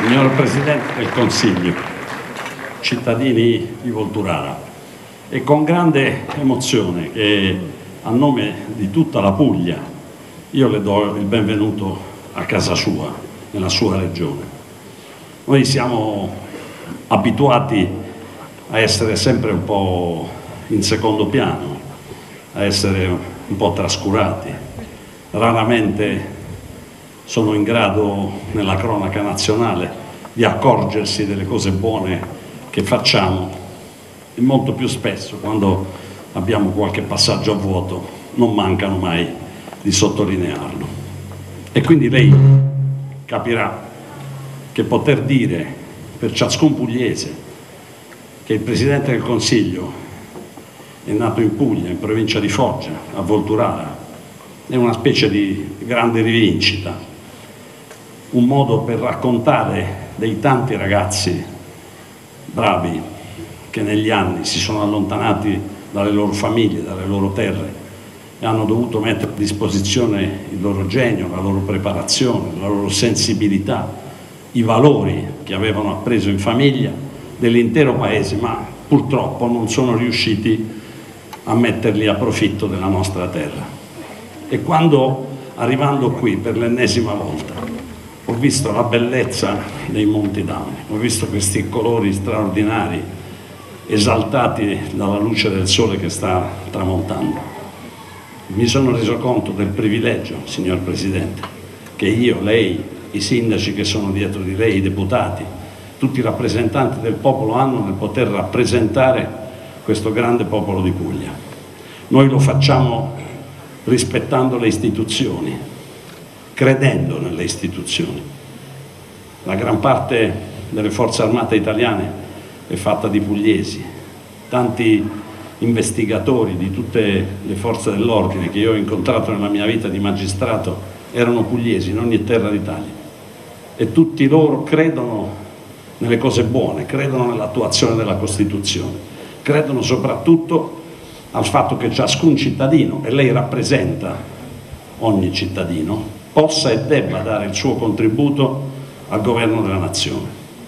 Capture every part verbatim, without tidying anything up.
Signor Presidente del Consiglio, cittadini di Volturara, è con grande emozione che a nome di tutta la Puglia io le do il benvenuto a casa sua, nella sua regione. Noi siamo abituati a essere sempre un po' in secondo piano, a essere un po' trascurati. Raramente sono in grado nella cronaca nazionale di accorgersi delle cose buone che facciamo e molto più spesso, quando abbiamo qualche passaggio a vuoto, non mancano mai di sottolinearlo. E quindi lei capirà che poter dire per ciascun pugliese che il Presidente del Consiglio è nato in Puglia, in provincia di Foggia, a Volturara, è una specie di grande rivincita, un modo per raccontare dei tanti ragazzi bravi che negli anni si sono allontanati dalle loro famiglie, dalle loro terre e hanno dovuto mettere a disposizione il loro genio, la loro preparazione, la loro sensibilità, i valori che avevano appreso in famiglia dell'intero paese, ma purtroppo non sono riusciti a metterli a profitto della nostra terra. E quando, arrivando qui per l'ennesima volta, ho visto la bellezza dei Monti Dauni, ho visto questi colori straordinari, esaltati dalla luce del sole che sta tramontando. Mi sono reso conto del privilegio, signor Presidente, che io, lei, i sindaci che sono dietro di lei, i deputati, tutti i rappresentanti del popolo hanno nel poter rappresentare questo grande popolo di Puglia. Noi lo facciamo rispettando le istituzioni, credendo nelle istituzioni. La gran parte delle forze armate italiane è fatta di pugliesi, tanti investigatori di tutte le forze dell'ordine che io ho incontrato nella mia vita di magistrato erano pugliesi in ogni terra d'Italia e tutti loro credono nelle cose buone, credono nell'attuazione della Costituzione, credono soprattutto al fatto che ciascun cittadino, e lei rappresenta ogni cittadino, possa e debba dare il suo contributo al governo della nazione.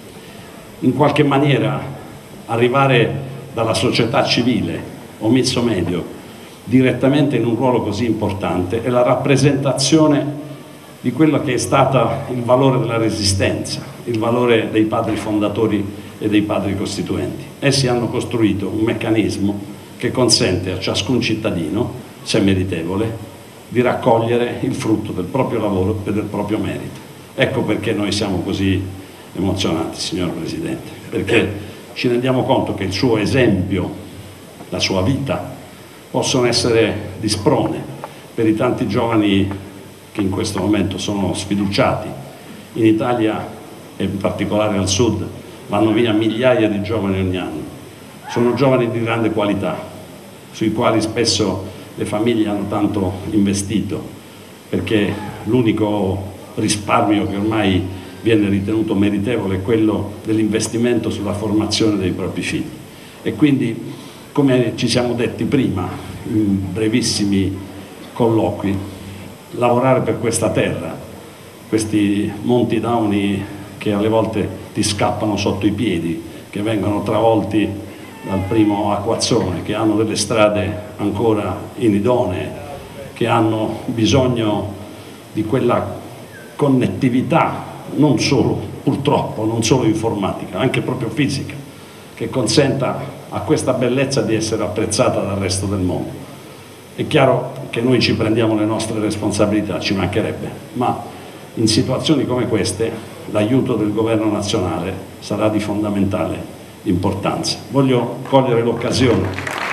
In qualche maniera arrivare dalla società civile, omisso medio, direttamente in un ruolo così importante è la rappresentazione di quello che è stato il valore della Resistenza, il valore dei padri fondatori e dei padri costituenti. Essi hanno costruito un meccanismo che consente a ciascun cittadino, se meritevole, di raccogliere il frutto del proprio lavoro e del proprio merito. Ecco perché noi siamo così emozionati, signor Presidente, perché ci rendiamo conto che il suo esempio, la sua vita, possono essere di sprone per i tanti giovani che in questo momento sono sfiduciati. In Italia e in particolare al sud vanno via migliaia di giovani ogni anno. Sono giovani di grande qualità, sui quali spesso le famiglie hanno tanto investito, perché l'unico risparmio che ormai viene ritenuto meritevole è quello dell'investimento sulla formazione dei propri figli. E quindi, come ci siamo detti prima, in brevissimi colloqui, lavorare per questa terra, questi Monti Dauni che alle volte ti scappano sotto i piedi, che vengono travolti dal primo acquazzone, che hanno delle strade ancora inidonee, che hanno bisogno di quella connettività, non solo, purtroppo, non solo informatica, anche proprio fisica, che consenta a questa bellezza di essere apprezzata dal resto del mondo. È chiaro che noi ci prendiamo le nostre responsabilità, ci mancherebbe, ma in situazioni come queste l'aiuto del governo nazionale sarà di fondamentale importanza. Voglio cogliere l'occasione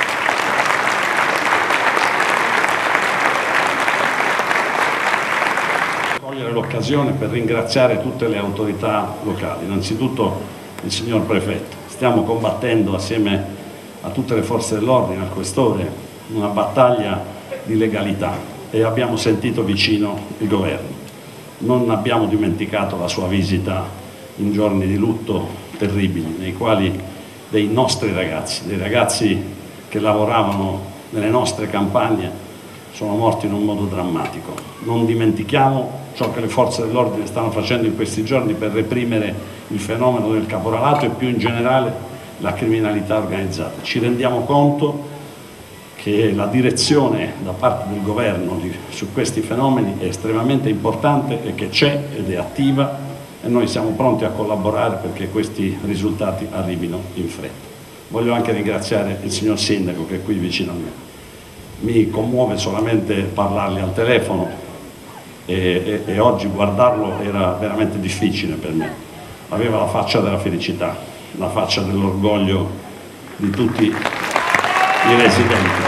cogliere l'occasione per ringraziare tutte le autorità locali, innanzitutto il signor Prefetto. Stiamo combattendo assieme a tutte le forze dell'ordine, al Questore, una battaglia di legalità e abbiamo sentito vicino il governo. Non abbiamo dimenticato la sua visita in giorni di lutto terribili, nei quali dei nostri ragazzi, dei ragazzi che lavoravano nelle nostre campagne, sono morti in un modo drammatico. Non dimentichiamo ciò che le forze dell'ordine stanno facendo in questi giorni per reprimere il fenomeno del caporalato e più in generale la criminalità organizzata. Ci rendiamo conto che la direzione da parte del governo di, su questi fenomeni è estremamente importante e che c'è ed è attiva, e noi siamo pronti a collaborare perché questi risultati arrivino in fretta. Voglio anche ringraziare il signor Sindaco che è qui vicino a me. Mi commuove solamente parlargli al telefono e, e, e oggi guardarlo era veramente difficile per me. Aveva la faccia della felicità, la faccia dell'orgoglio di tutti i residenti.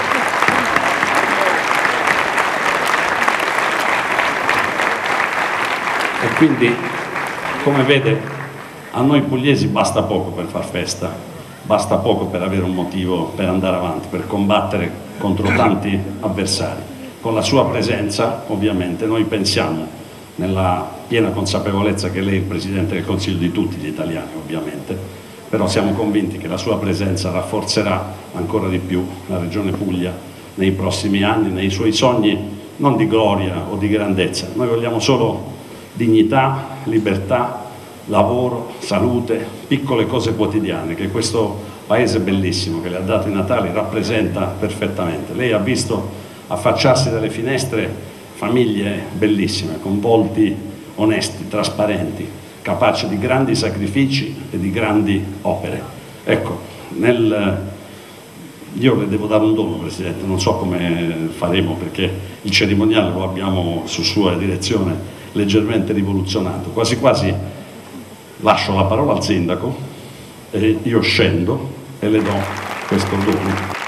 E quindi, come vede, a noi pugliesi basta poco per far festa. Basta poco per avere un motivo per andare avanti, per combattere contro tanti avversari. Con la sua presenza, ovviamente, noi pensiamo, nella piena consapevolezza che lei è il Presidente del Consiglio di tutti gli italiani, ovviamente, però siamo convinti che la sua presenza rafforzerà ancora di più la Regione Puglia nei prossimi anni, nei suoi sogni, non di gloria o di grandezza. Noi vogliamo solo dignità, libertà, lavoro, salute, piccole cose quotidiane che questo paese bellissimo che le ha dato i Natali rappresenta perfettamente. Lei ha visto affacciarsi dalle finestre famiglie bellissime, con volti onesti, trasparenti, capaci di grandi sacrifici e di grandi opere. Ecco, nel... io le devo dare un dono, Presidente, non so come faremo perché il cerimoniale lo abbiamo su sua direzione leggermente rivoluzionato, quasi quasi lascio la parola al Sindaco e io scendo e le do questo dono.